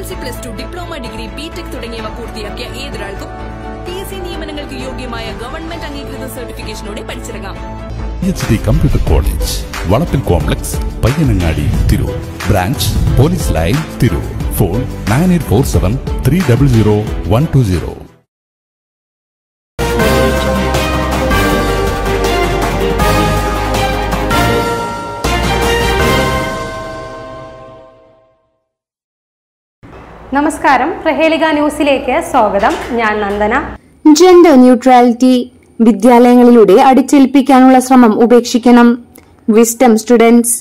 SSLC +2 diploma degree BTech തുടങ്ങിയവ പൂർത്തിയാക്കിയ ഏതൊരാൾക്കും PSC നിയമനങ്ങൾക്ക് യോഗ്യമായ ഗവൺമെന്റ് അംഗീകൃത സർട്ടിഫിക്കേഷനോടെ പഠിച്ചിറങ്ങാം. PhD കമ്പ്യൂട്ടർ കോളേജ് വളപ്പിൽ complex Payyanangadi Tirur. Branch police line Tirur. Phone 9847300120. നമസ്കാരം, പ്രഹേലിക ന്യൂസിലേക്ക് സ്വാഗതം. ഞാൻ നന്ദന. ജെൻഡർ ന്യൂട്രാലിറ്റി വിദ്യാലയങ്ങളിലൂടെ അടിച്ചേൽപ്പിക്കാനുള്ള ശ്രമം ഉപേക്ഷിക്കണം. Wisdom students.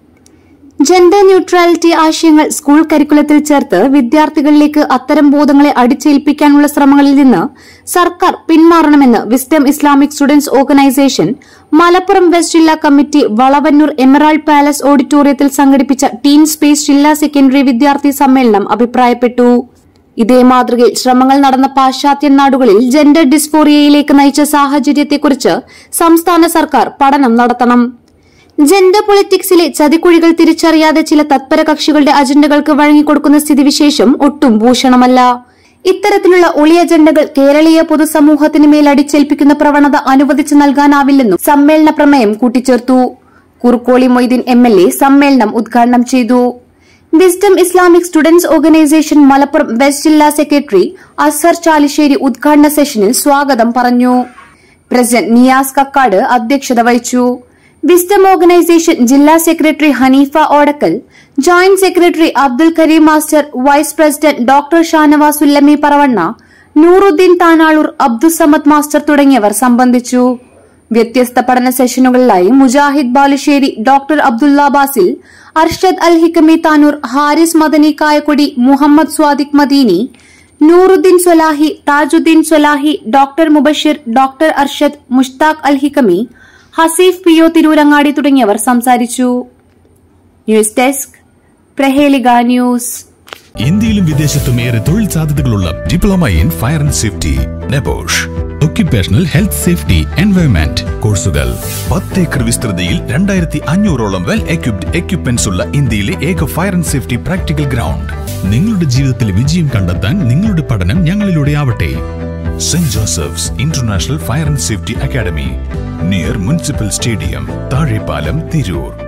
ജെൻഡർ ന്യൂട്രാലിറ്റി ആശയങ്ങൾ സ്കൂൾ കരിക്കുലത്തിൽ ചേർത്ത് വിദ്യാർത്ഥികളിലേക്ക് അത്തരം ബോധങ്ങളെ അടിച്ചേൽപ്പിക്കാനുള്ള ശ്രമങ്ങളിൽ നിന്ന് സർക്കാർ പിന്മാറണമെന്ന് Wisdom Islamic students organisation Malappuram west ജില്ലാ കമ്മിറ്റി വളവന്നൂർ എമറാൾഡ് പാലസ് ഓഡിറ്റോറിയത്തിൽ സംഘടിപ്പിച്ച ടീൻ സ്പേസ് ജില്ലാ സെക്കൻഡറി വിദ്യാർത്ഥി സമ്മേളനം അഭിപ്രായപ്പെട്ടു. ഇതേ മാതൃകയിൽ ശ്രമങ്ങൾ നടന്ന പാശ്ചാത്യ നാടുകളിൽ ജെൻഡർ ഡിസ്ഫോറിയയിലേക്ക് നയിച്ച സാഹചര്യത്തെക്കുറിച്ച് സംസ്ഥാന സർക്കാർ പഠനം നടത്തണം. ജെൻഡർ പൊളിറ്റിക്സിലെ ചതിക്കുഴികൾ തിരിച്ചറിയാതെ ചില തത്പര കക്ഷികളുടെ അജണ്ടകൾക്ക് വഴങ്ങിക്കൊടുക്കുന്ന സ്ഥിതിവിശേഷം ഒട്ടും ഭൂഷണമല്ല. ഇത്തരത്തിലുള്ള ഒളി അജണ്ടകൾ കേരളീയ പൊതുസമൂഹത്തിന് മേൽ അടിച്ചേൽപ്പിക്കുന്ന പ്രവണത അനുവദിച്ചു നൽകാനാവില്ലെന്നും സമ്മേളന പ്രമേയം കൂട്ടിച്ചേർത്തു. കുറുക്കോളി മൊയ്തീൻ MLA സമ്മേളനം ഉദ്ഘാടനം ചെയ്തു. Wisdom Islamic students organisation Malappuram west ജില്ലാ സെക്രട്ടറി അസ്ഹർ ചാലിശ്ശേരി ഉദ്ഘാടന സെഷനിൽ സ്വാഗതം പറഞ്ഞു. പ്രസിഡന്റ് നിയാസ് കക്കാട് അധ്യക്ഷത വഹിച്ചു. വിസ്ഡം ഓർഗനൈസേഷൻ ജില്ലാ secretary Haneefa Odakkal, joint secretary Abdul Kareem master, vice president doctor Shanavas Ullami Paravanna, Nooruddeen Tanalur, Abdussamad master തുടങ്ങിയവർ സംബന്ധിച്ചു. വ്യത്യസ്ത പഠന സെഷനുകളിലായി Mujahid Balussery, doctor Abdulla Basil, Arshad Al Hikami Tanur, Haris Madani Kayakkodi, Muhammad Swadiq Madeeni, Nooruddeen Swalahi, Tajuddeen Swalahi, doctor Mubashir, doctor Arshad, Mushtaq Al Hikami, Haseef PO Tirurangadi തുടങ്ങിയവർ സംസാരിച്ചു. News desk, Prahelika news. ഇന്ത്യയിലും വിദേശത്തും ഏറെ തൊഴിൽ സാധ്യതകളുള്ള diploma in fire and safety NEBOSH occupational health safety environment കോഴ്സുകൾ 10 ഏക്കർ വിസ്തൃതിയിൽ 2500ഓളം വെൽ എക്യുപ്ഡ് എക്യുപ്മെന്റ്സ് ഉള്ള ഇന്ത്യയിലെ ഏക fire and safety practical ground. നിങ്ങളുടെ ജീവിതത്തിൽ വിജയം കണ്ടെത്താൻ നിങ്ങളുടെ പഠനം ഞങ്ങളിലൂടെ ആവട്ടെ. Saint Joseph's international fire and safety academy, near municipal stadium, Thazhepalam, Tirur.